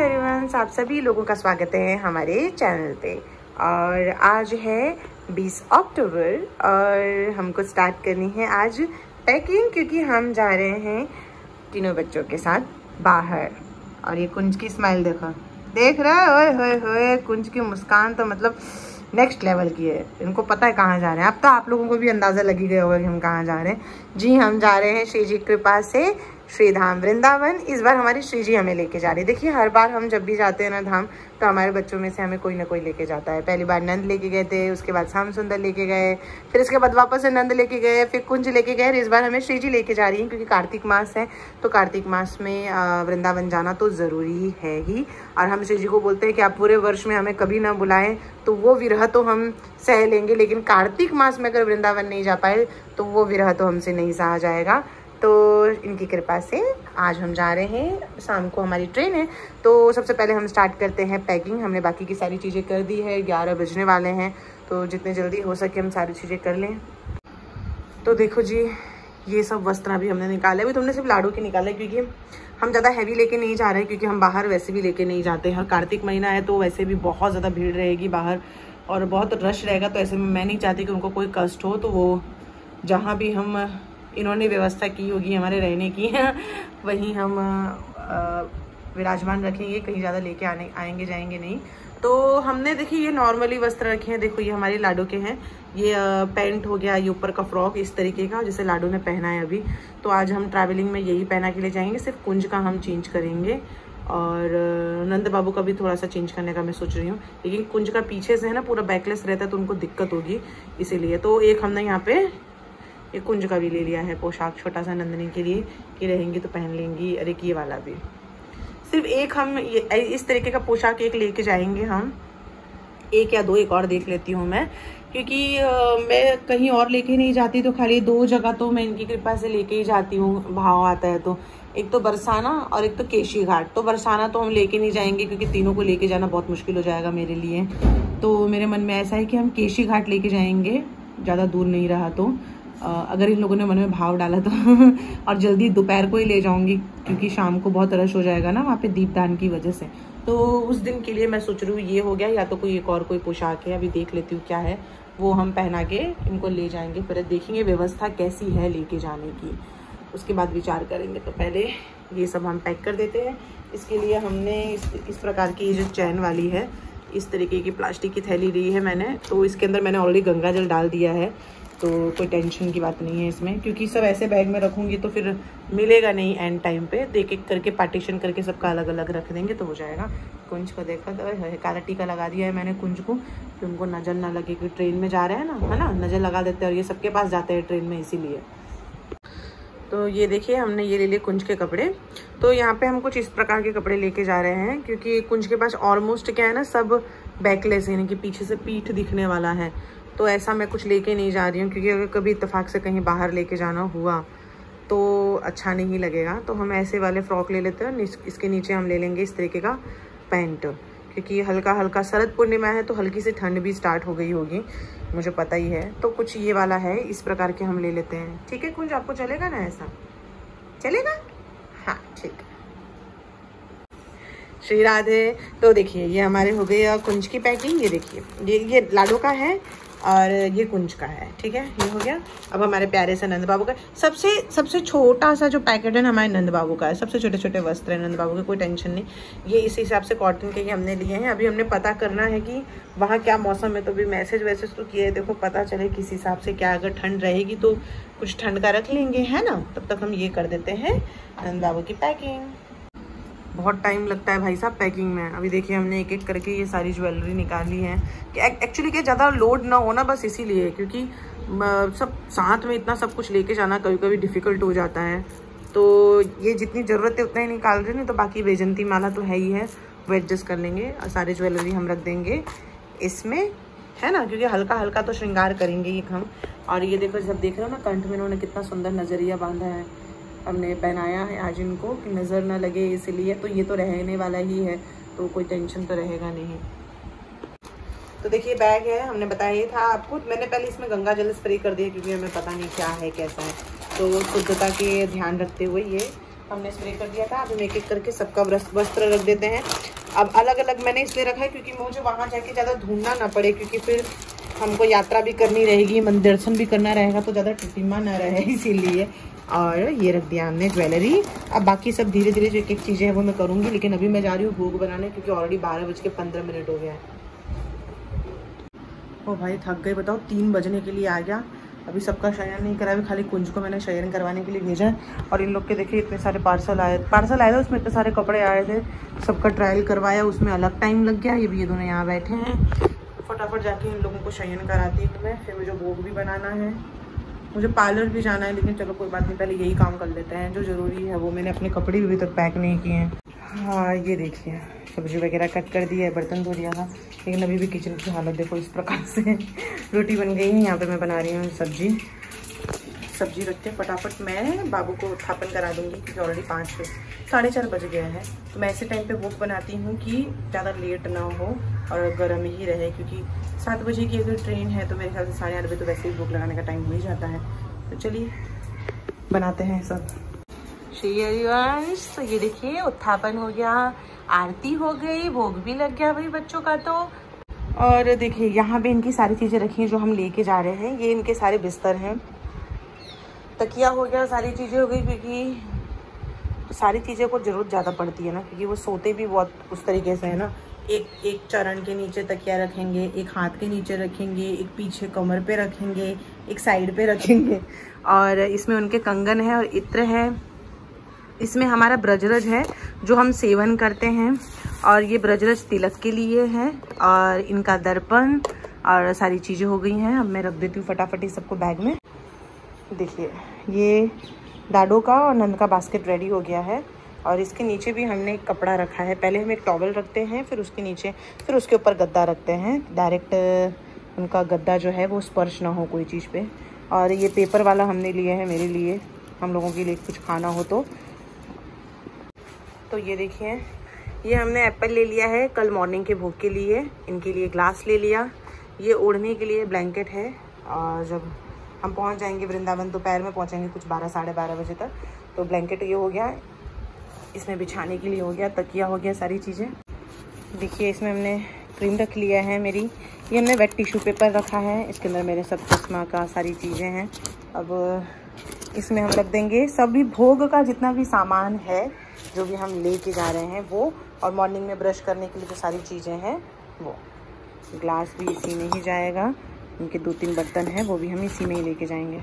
Everyone, आप सभी लोगों का स्वागत है हमारे चैनल पे। और आज है 20 अक्टूबर और हमको स्टार्ट करनी है आज पैकिंग, क्योंकि हम जा रहे हैं तीनों बच्चों के साथ बाहर। और ये कुंज की स्माइल देखो, देख रहा है, ओए होए होए, कुंज की मुस्कान तो मतलब नेक्स्ट लेवल की है। इनको पता है कहाँ जा रहे हैं। अब तो आप लोगों को भी अंदाज़ा लगी गया होगा कि हम कहाँ जा रहे हैं। जी, हम जा रहे हैं श्री जी की कृपा से श्रीधाम वृंदावन। इस बार हमारी श्री जी हमें लेके जा रही है। देखिए, हर बार हम जब भी जाते हैं ना धाम, तो हमारे बच्चों में से हमें कोई ना कोई लेके जाता है। पहली बार नंद लेके गए थे, उसके बाद श्याम सुंदर लेके गए, फिर उसके बाद वापस से नंद लेके गए, फिर कुंज लेके गए। इस बार हमें श्री जी लेके जा रही है, क्योंकि कार्तिक मास है, तो कार्तिक मास में वृंदावन जाना तो ज़रूरी है ही। और हम श्री जी को बोलते हैं कि आप पूरे वर्ष में हमें कभी ना बुलाएं, तो वो विरह तो हम सह लेंगे, लेकिन कार्तिक मास में अगर वृंदावन नहीं जा पाए तो वो विरह तो हमसे नहीं सहा जाएगा। तो इनकी कृपा से आज हम जा रहे हैं। शाम को हमारी ट्रेन है, तो सबसे पहले हम स्टार्ट करते हैं पैकिंग। हमने बाकी की सारी चीज़ें कर दी है, 11 बजने वाले हैं, तो जितने जल्दी हो सके हम सारी चीज़ें कर लें। तो देखो जी, ये सब वस्त्र अभी हमने निकाले। अभी तुमने सिर्फ लाडू के निकाले, क्योंकि हम ज़्यादा हैवी लेके नहीं जा रहे हैं, क्योंकि हम बाहर वैसे भी लेके नहीं जाते हैं। कार्तिक महीना है तो वैसे भी बहुत ज़्यादा भीड़ रहेगी बाहर और बहुत रश रहेगा, तो ऐसे में मैं नहीं चाहती कि उनको कोई कष्ट हो। तो वो जहाँ भी हम इन्होंने व्यवस्था की होगी हमारे रहने की वहीं हम विराजमान रखेंगे, कहीं ज़्यादा लेके आएंगे जाएंगे नहीं। तो हमने देखिए ये नॉर्मली वस्त्र रखे हैं। देखो, ये हमारे लाडू के हैं। ये पैंट हो गया, ये ऊपर का फ्रॉक इस तरीके का जिसे लाडू ने पहना है अभी। तो आज हम ट्रैवलिंग में यही पहना के लिए जाएंगे, सिर्फ कुंज का हम चेंज करेंगे। और नंद बाबू का भी थोड़ा सा चेंज करने का मैं सोच रही हूँ, लेकिन कुंज का पीछे से है ना पूरा बैकलेस रहता है, तो उनको दिक्कत होगी, इसीलिए। तो एक हमने यहाँ पे ये कुंज का भी ले लिया है पोशाक, छोटा सा नंदनी के लिए कि रहेंगी तो पहन लेंगी। अरे ये वाला भी सिर्फ एक हम ये इस तरीके का पोशाक एक लेके जाएंगे हम, एक या दो, एक और देख लेती हूँ मैं, क्योंकि मैं कहीं और लेके नहीं जाती। तो खाली 2 जगह तो मैं इनकी कृपा से लेके ही जाती हूँ, भाव आता है तो। एक तो बरसाना और एक तो केशी घाट। तो बरसाना तो हम लेके नहीं जाएंगे, क्योंकि तीनों को लेके जाना बहुत मुश्किल हो जाएगा मेरे लिए। तो मेरे मन में ऐसा है कि हम केशी घाट लेके जाएंगे, ज़्यादा दूर नहीं रहा तो। अगर इन लोगों ने मन में भाव डाला तो और जल्दी दोपहर को ही ले जाऊंगी, क्योंकि शाम को बहुत रश हो जाएगा ना वहाँ पे दीपदान की वजह से। तो उस दिन के लिए मैं सोच रही हूँ ये हो गया, या तो कोई एक और कोई पोशाक है, अभी देख लेती हूँ क्या है, वो हम पहना के इनको ले जाएंगे। फिर देखेंगे व्यवस्था कैसी है लेके जाने की, उसके बाद विचार करेंगे। तो पहले ये सब हम पैक कर देते हैं। इसके लिए हमने इस प्रकार की जो चैन वाली है, इस तरीके की प्लास्टिक की थैली ली है मैंने। तो इसके अंदर मैंने ऑलरेडी गंगा जल डाल दिया है, तो कोई टेंशन की बात नहीं है इसमें, क्योंकि सब ऐसे बैग में रखूँगी तो फिर मिलेगा नहीं एंड टाइम पे। तो एक एक करके पार्टीशन करके सबका अलग अलग रख देंगे तो हो जाएगा। कुंज को देखा तो काला टीका लगा दिया है मैंने कुंज को, कि उनको नज़र ना लगे, क्योंकि ट्रेन में जा रहे हैं ना, है ना, नज़र लगा देते हैं और ये सबके पास जाते हैं ट्रेन में, इसीलिए। तो ये देखिए, हमने ये ले लिए कुंज के कपड़े। तो यहाँ पे हम कुछ इस प्रकार के कपड़े लेके जा रहे हैं, क्योंकि कुंज के पास ऑलमोस्ट क्या है ना, सब बैकलेस, यानी कि पीछे से पीठ दिखने वाला है। तो ऐसा मैं कुछ लेके नहीं जा रही हूँ, क्योंकि अगर कभी इत्तेफाक से कहीं बाहर लेके जाना हुआ तो अच्छा नहीं लगेगा। तो हम ऐसे वाले फ्रॉक ले लेते हैं। इसके नीचे हम ले लेंगे इस तरीके का पैंट, क्योंकि हल्का हल्का शरद पूर्णिमा है, तो हल्की सी ठंड भी स्टार्ट हो गई होगी, मुझे पता ही है। तो कुछ ये वाला है, इस प्रकार के हम ले लेते हैं। ठीक है कुंज, आपको चलेगा ना, ऐसा चलेगा? हाँ ठीक। श्री राधे। तो देखिए, ये हमारे हो गई कुंज की पैकिंग। ये देखिए, ये लाडू का है और ये कुंज का है। ठीक है, ये हो गया। अब हमारे प्यारे से नंद बाबू का सबसे छोटा सा जो पैकेट है ना, हमारे नंद बाबू का है। सबसे छोटे छोटे वस्त्र है नंद बाबू के, कोई टेंशन नहीं। ये इस हिसाब से कॉटन के ही हमने लिए हैं। अभी हमने पता करना है कि वहाँ क्या मौसम है, तो भी मैसेज वैसेज तो किए, देखो पता चले किस हिसाब से क्या। अगर ठंड रहेगी तो कुछ ठंड का रख लेंगे, है ना। तब तक हम ये कर देते हैं नंद बाबू की पैकिंग। बहुत टाइम लगता है भाई साहब पैकिंग में। अभी देखिए, हमने एक एक करके ये सारी ज्वेलरी निकाली है, कि एक्चुअली क्या ज़्यादा लोड ना होना, बस इसीलिए, क्योंकि सब साथ में इतना सब कुछ लेके जाना कभी कभी डिफ़िकल्ट हो जाता है। तो ये जितनी ज़रूरत है उतना ही निकाल रहे, नहीं तो बाकी वैजंती माला तो है ही है, वो एडजस्ट कर लेंगे। और सारे ज्वेलरी हम रख देंगे इसमें, है ना, क्योंकि हल्का हल्का तो श्रृंगार करेंगे ये हम। और ये देखो, जब देख रहे हो ना, कंठ में इन्होंने कितना सुंदर नज़रिया बांधा है, हमने पहनाया है आज इनको कि नज़र ना लगे, इसलिए। तो ये तो रहने वाला ही है, तो कोई टेंशन तो रहेगा नहीं। तो देखिए, बैग है, हमने बताया ही था आपको। मैंने पहले इसमें गंगा जल स्प्रे कर दिया, क्योंकि हमें पता नहीं क्या है कैसा है, तो शुद्धता के ध्यान रखते हुए ये। हमने स्प्रे कर दिया था। अब हम एक एक करके सबका वस्त्र रख देते हैं। अब अलग अलग मैंने इसलिए रखा है क्योंकि मुझे वहाँ जाके ज़्यादा ढूंढना ना पड़े, क्योंकि फिर हमको यात्रा भी करनी रहेगी, मंदिर दर्शन भी करना रहेगा, तो ज़्यादा टिटिमा ना रहे इसीलिए। और ये रख दिया हमने ज्वेलरी। अब बाकी सब धीरे धीरे जो एक एक चीज़ें हैं वो मैं करूँगी, लेकिन अभी मैं जा रही हूँ भोग बनाने, क्योंकि ऑलरेडी 12:15 हो गया है। ओ भाई थक गए, बताओ 3 बजने के लिए आ गया। अभी सबका शयन नहीं करा, अभी खाली कुंज को मैंने शयन करवाने के लिए भेजा है। और इन लोग के देखिए इतने सारे पार्सल आए थे, उसमें इतने सारे कपड़े आए थे, सबका ट्रायल करवाया, उसमें अलग टाइम लग गया। ये दोनों यहाँ बैठे हैं, फटाफट जाके इन लोगों को शयन कराती हूँ मैं। फिर मुझे भोग भी बनाना है, मुझे पार्लर भी जाना है, लेकिन चलो कोई बात नहीं, पहले यही काम कर लेते हैं जो ज़रूरी है। वो मैंने अपने कपड़े भी अभी तक पैक नहीं किए हैं। हाँ ये देखिए सब्जी वगैरह कट कर दिया है, बर्तन धो दिया था, लेकिन अभी भी किचन की हालत देखो इस प्रकार से। रोटी बन गई है, यहाँ पे मैं बना रही हूँ सब्जी रखते हैं फटाफट। मैं बाबू को उत्थापन करा दूँगी क्योंकि ऑलरेडी 4:30 बज गया है। तो मैं ऐसे टाइम पे भोग बनाती हूँ कि ज़्यादा लेट ना हो और गर्म ही रहे, क्योंकि 7 बजे की अगर ट्रेन है तो मेरे ख्याल से 8:30 बजे तो वैसे ही भोग लगाने का टाइम हो ही जाता है। तो चलिए बनाते हैं सब। श्री हरिवंश। तो ये देखिए उत्थापन हो गया, आरती हो गई, भोग भी लग गया भाई बच्चों का। तो और देखिए यहाँ पे इनकी सारी चीज़ें रखी हैं जो हम लेके जा रहे हैं। ये इनके सारे बिस्तर हैं, तकिया हो गया, सारी चीज़ें हो गई, क्योंकि सारी चीज़ें को ज़रूरत ज़्यादा पड़ती है ना, क्योंकि वो सोते भी बहुत उस तरीके से है ना। एक चरण के नीचे तकिया रखेंगे, एक हाथ के नीचे रखेंगे, एक पीछे कमर पे रखेंगे, एक साइड पे रखेंगे। और इसमें उनके कंगन है और इत्र है। इसमें हमारा ब्रजरज है जो हम सेवन करते हैं, और ये ब्रजरज तिलक के लिए है, और इनका दर्पण और सारी चीज़ें हो गई हैं। अब मैं रख देती हूँ फटाफट इस सबको बैग में। देखिए ये डाडो का और नंद का बास्केट रेडी हो गया है, और इसके नीचे भी हमने एक कपड़ा रखा है। पहले हम एक टॉवल रखते हैं, फिर उसके नीचे, फिर उसके ऊपर गद्दा रखते हैं, डायरेक्ट उनका गद्दा जो है वो स्पर्श ना हो कोई चीज़ पे। और ये पेपर वाला हमने लिए है मेरे लिए, हम लोगों के लिए कुछ खाना हो तो ये देखिए ये हमने एप्पल ले लिया है कल मॉर्निंग के भोग के लिए। इनके लिए ग्लास ले लिया, ये ओढ़ने के लिए ब्लैंकेट है। और जब हम पहुंच जाएंगे वृंदावन, दोपहर में पहुंचेंगे कुछ 12-12:30 बजे तक, तो ब्लैंकेट ये हो गया, इसमें बिछाने के लिए हो गया, तकिया हो गया, सारी चीज़ें। देखिए इसमें हमने क्रीम रख लिया है मेरी, ये हमने वेट टिश्यू पेपर रखा है, इसके अंदर मेरे सब चश्मा का सारी चीज़ें हैं। अब इसमें हम रख देंगे सभी भोग का जितना भी सामान है जो भी हम लेके जा रहे हैं वो, और मॉर्निंग में ब्रश करने के लिए जो सारी चीज़ें हैं वो। ग्लास भी इसी में ही जाएगा, इनके 2-3 बर्तन हैं वो भी हम इसी में ही लेके जाएंगे।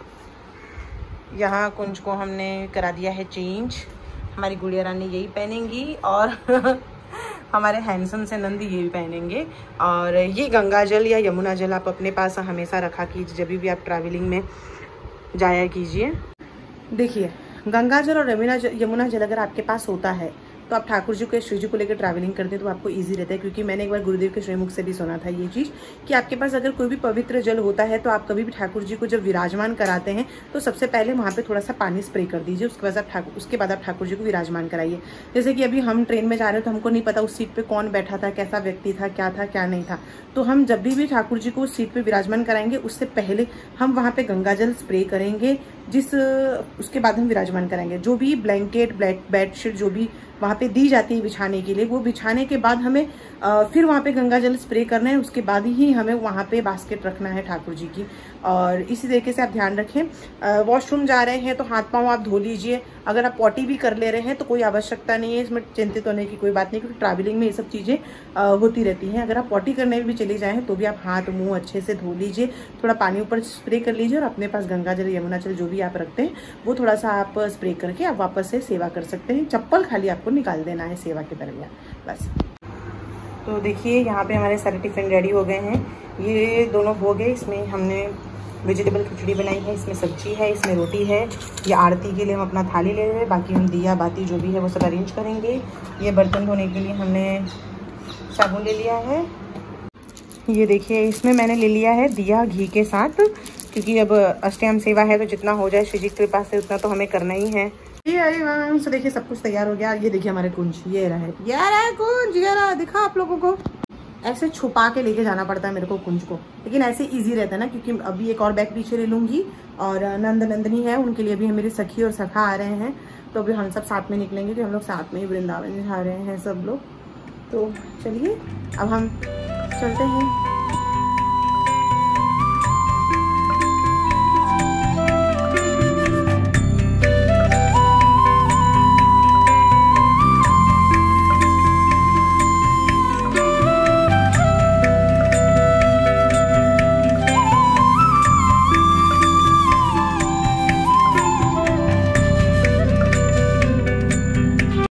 यहाँ कुंज को हमने करा दिया है चेंज, हमारी गुड़िया रानी यही पहनेंगी, और हमारे हैंडसम से नंद ये भी पहनेंगे। और ये गंगा जल या यमुना जल आप अपने पास हमेशा रखा कीजिए, जब भी आप ट्रैवलिंग में जाया कीजिए। देखिए गंगा जल और यमुना जल अगर आपके पास होता है तो आप ठाकुर जी को, श्री जी को लेकर ट्रैवलिंग करते हैं तो आपको इजी रहता है। क्योंकि मैंने एक बार गुरुदेव के श्रीमुख से भी सुना था ये चीज़ कि आपके पास अगर कोई भी पवित्र जल होता है तो आप कभी भी ठाकुर जी को जब विराजमान कराते हैं तो सबसे पहले वहाँ पे थोड़ा सा पानी स्प्रे कर दीजिए, उसके बाद आप ठाकुर जी को विराजमान कराइए। जैसे कि अभी हम ट्रेन में जा रहे हैं तो हमको नहीं पता उस सीट पर कौन बैठा था, कैसा व्यक्ति था क्या नहीं था, तो हम जब भी ठाकुर जी को उस सीट पर विराजमान कराएंगे उससे पहले हम वहाँ पर गंगा जल स्प्रे करेंगे, उसके बाद हम विराजमान कराएंगे। जो भी ब्लैंकेट, बेडशीट जो भी वहाँ पे दी जाती है बिछाने के लिए, वो बिछाने के बाद हमें फिर वहाँ पे गंगा जल स्प्रे करना है, उसके बाद ही हमें वहाँ पे बास्केट रखना है ठाकुर जी की। और इसी तरीके से आप ध्यान रखें। वॉशरूम जा रहे हैं तो हाथ पांव आप धो लीजिए। अगर आप पॉटी भी कर ले रहे हैं तो कोई आवश्यकता नहीं है, इसमें चिंतित होने की कोई बात नहीं, क्योंकि ट्रैवलिंग में ये सब चीज़ें होती रहती हैं। अगर आप पॉटी करने भी चली जाएँ तो भी आप हाथ मुँह अच्छे से धो लीजिए, थोड़ा पानी ऊपर स्प्रे कर लीजिए, और अपने पास गंगा जल, यमुना जल जो भी आप रखते हैं वो थोड़ा सा आप स्प्रे करके आप वापस से सेवा कर सकते हैं। चप्पल खाली आपको निकाल देना है सेवा के दरमियान बस। तो देखिए यहाँ पे हमारे सारे टिफ़िन रेडी हो गए हैं। ये दोनों हो गए, इसमें हमने वेजिटेबल खिचड़ी बनाई है, इसमें सब्जी है, इसमें रोटी है। ये आरती के लिए हम अपना थाली ले रहे हैं, बाकी हम दिया बाती जो भी है वो सब अरेंज करेंगे। ये बर्तन धोने के लिए हमने साबुन ले लिया है। ये देखिए इसमें मैंने ले लिया है दिया घी के साथ, क्योंकि अब अष्टयाम सेवा है तो जितना हो जाए श्री जी की कृपा से उतना तो हमें करना ही है। ये तो देखिए सब कुछ तैयार हो गया। ये देखिए हमारे कुंज, ये रहा कुंज, ये रहा, दिखा आप लोगों को। ऐसे छुपा के लेके जाना पड़ता है मेरे को कुंज को, लेकिन ऐसे इजी रहता है ना, क्योंकि अभी एक और बैग पीछे ले लूँगी और नंद नंदनी है, उनके लिए भी मेरी सखी और सखा आ रहे हैं, तो अभी हम सब साथ में निकलेंगे, तो हम लोग साथ में ही वृंदावन जा रहे हैं सब लोग। तो चलिए अब हम चलते हैं।